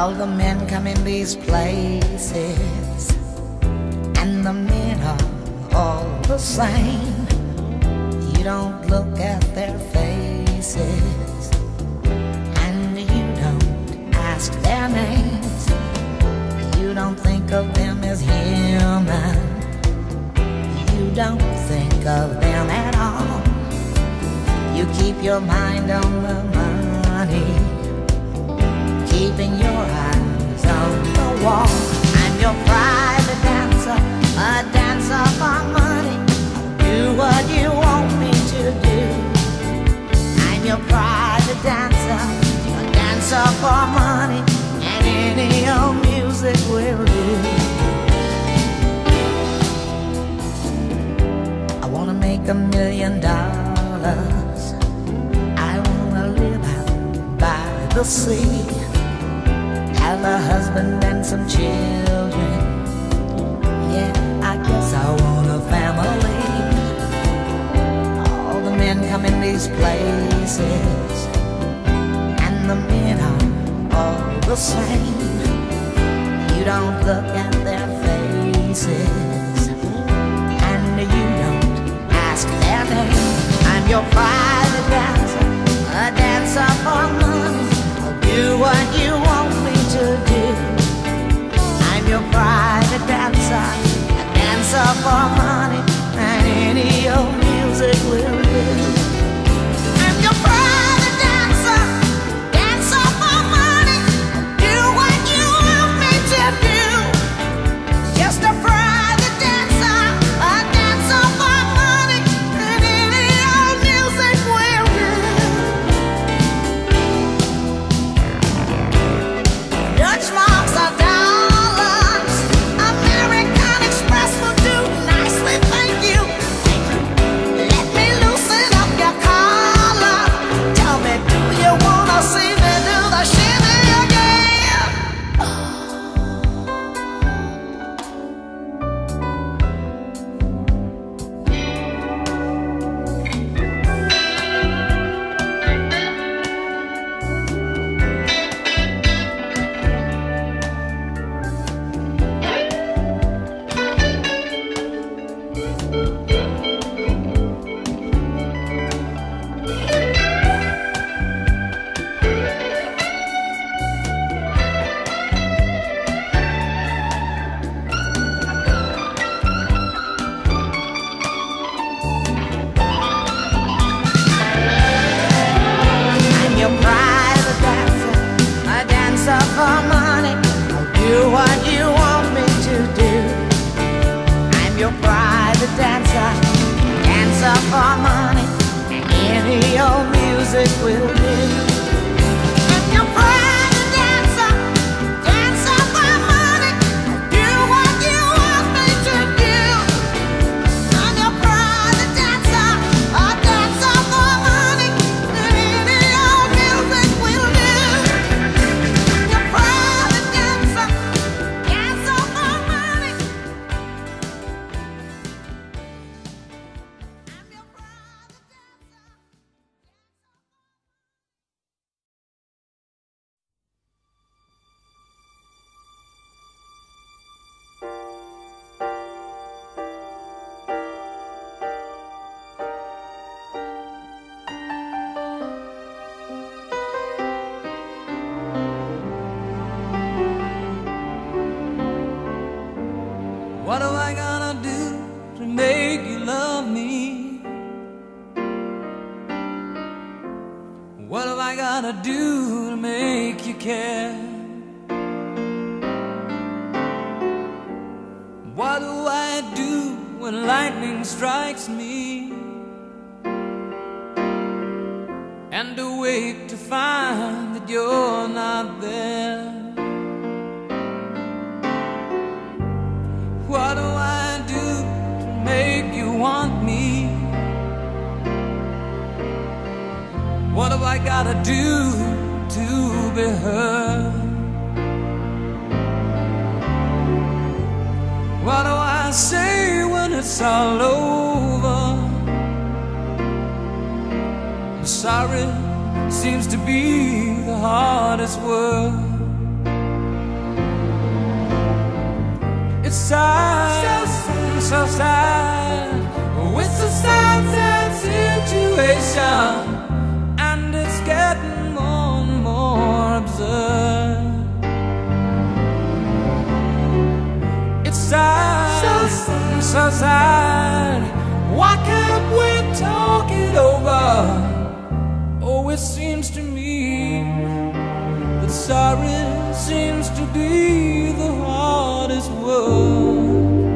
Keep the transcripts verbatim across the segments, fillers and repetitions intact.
Well, the men come in these places, and the men are all the same. You don't look at their faces, and you don't ask their names. You don't think of them as human. You don't think of them at all. You keep your mind on the money, keeping your eyes on the wall. I'm your private dancer, a dancer for money. Do what you want me to do. I'm your private dancer, a dancer for money, and any old music will do. I wanna make a million dollars. I wanna live out by the sea, have a husband and some children. Yeah, I guess I want a family. All the men come in these places, and the men are all the same. You don't look at their faces, and you don't ask their name. I'm your private dancer, a dancer for money. I'll do what you want me to do. I'm your private dancer, a dancer for money, and any old music will do. I'm your private dancer, dancer for money. I'll do what you want me to do. Just a private dancer, a dancer for money, and any old music will do. Dutch marks are dollars, American Express will do nicely, thank you. Let me loosen up your collar. Tell me, do you wanna see me do the shimmy again? I'm your private dancer, a dancer for money. I'll do what you want me to do. I'm your private dancer, dancer for money, and any old music will do. I'm your private dancer, dancer for money. I'll do what you want me to do. I'm your private dancer, a dancer for money, and any old music will do. I'm your private dancer, dancer for money. I'm your private dancer. What am I gonna do to make you love me? What am I gonna do to make you care? What do I do when lightning strikes me and awake to find that you're not there? What do I do to make you want me? What have I gotta do to be heard? What do I say when it's all over? Sorry seems to be the hardest word. It's sad, so sad. Oh, it's a sad, sad situation, and it's getting more and more absurd. It's sad, so sad. Why can't we talk it over? Oh, it seems to me that sorry seems to be the hardest word.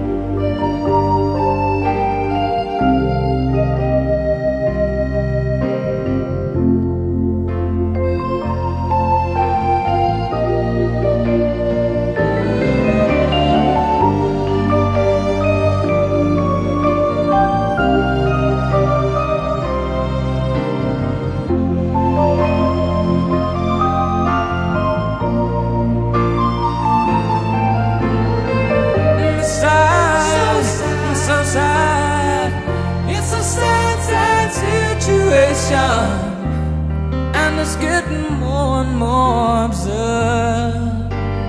And it's getting more and more absurd.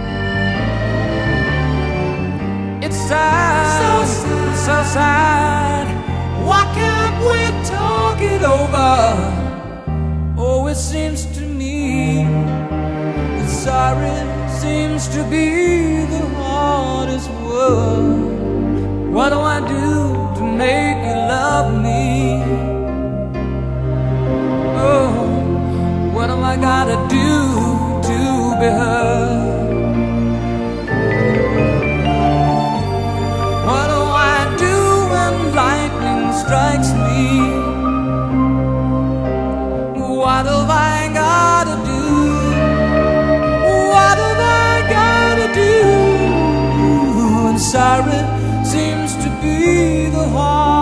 It's sad, so, so sad. Why can't we talk it over? Oh, it seems to me that sorry seems to be the hardest word. What do I do to make you love me? What have I gotta do to be heard? What do I do when lightning strikes me? What have I gotta do? What have I gotta do? And sorry seems to be the heart.